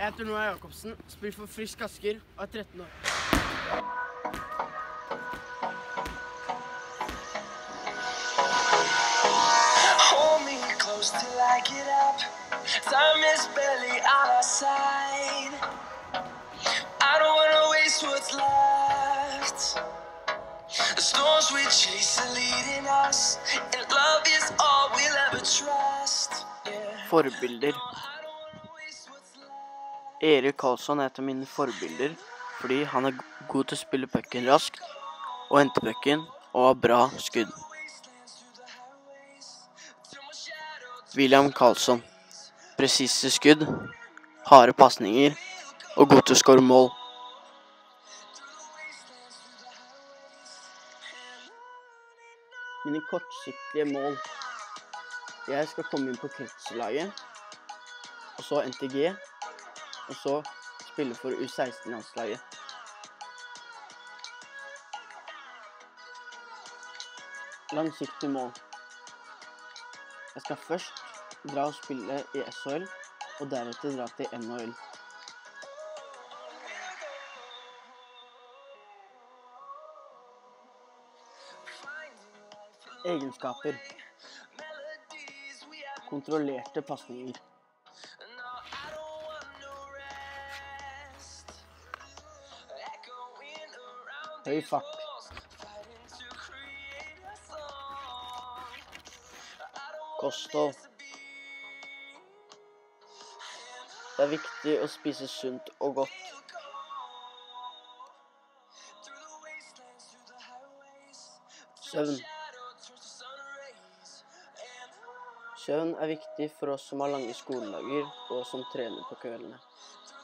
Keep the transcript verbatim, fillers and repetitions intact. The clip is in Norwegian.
Jeg heter Noah Jakobsen, spiller for Frisk Asker og er tretten år. Hold me close till I get up. Time is barely on our side. I don't wanna waste what's left. The storms we chase are leading us, and love is all we'll ever trust. Yeah. Forbilder. Erik Karlsson er et av mine forbilder, fordi han er god til å spille pucken raskt, og hente pucken, og har bra skudd. William Karlsson. Presise skudd, harde pasninger, og god til å skåre mål. Mine kortsiktige mål. Jeg skal komme inn på kretslaget, og så N T G, og så spille for U seksten-landslaget. Langsiktig mål. Jeg skal først dra og spille i S H L, og deretter dra til N H L. Egenskaper. Kontrollerte pasninger. Høy fart. Kosthold. Det er viktig å spise sunt og godt. Søvn. Søvn er viktig for oss som har lange skoledager og som trener på kveldene.